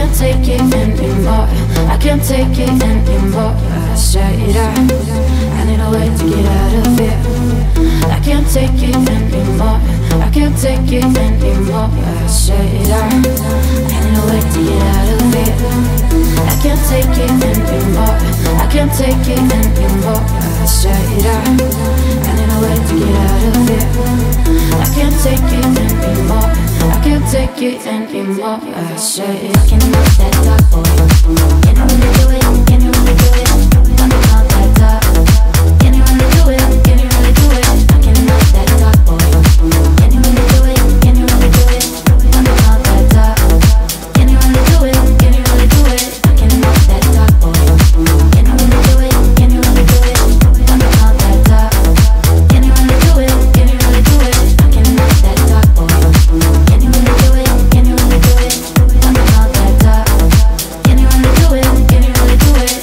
can't take it anymore. I can't take it anymore. I said I need a way to get out of here. I can't take it anymore. I can't take it anymore. I said I need a way to get out of here. I can't take it anymore. I can't take it anymore. I said I need a way to get out of here. I can't take it anymore. I can't take it anymore. I said I can knock that top boy. Can you really do it? Can you really do it? I can knock that top. Can you really do it? Can you really do it? I can knock that top boy. Can you really do it? Can you really do it? I can knock that top. Can you really do it? Can you really do it? I can knock that top boy. Can you really do it? Can you really do it? I can knock that top. Can you really do it? Can you really do it? I can knock that top boy. Can you really do it? Can you really do it? I can knock that top. Can you really do it? Can you really do it?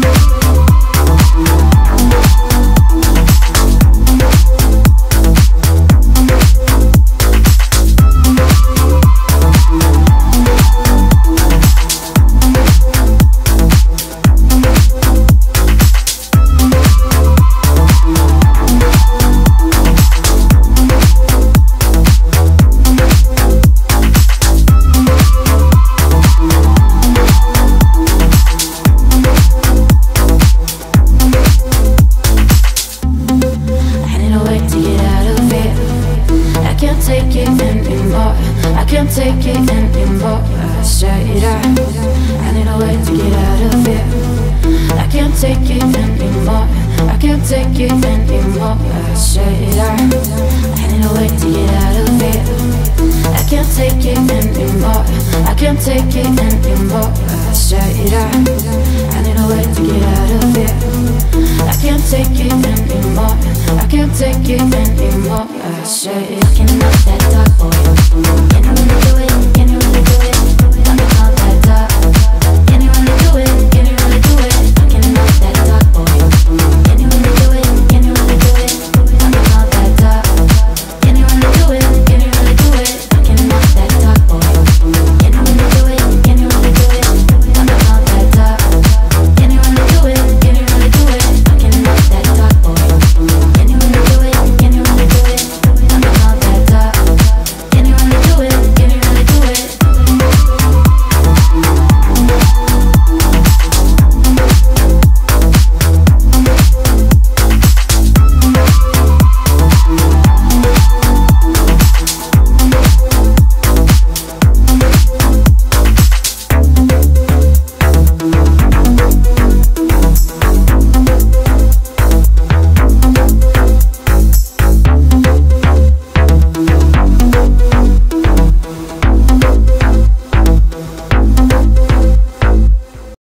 Take it anymore. I said I need a way to get out of here. I can't take it anymore. I can't take it anymore. I said I need a way to get out of here. I can't take it anymore. I can't take it anymore. I said I need a way to get out of here. I can't take it anymore. I can't take it anymore. I said I cannot.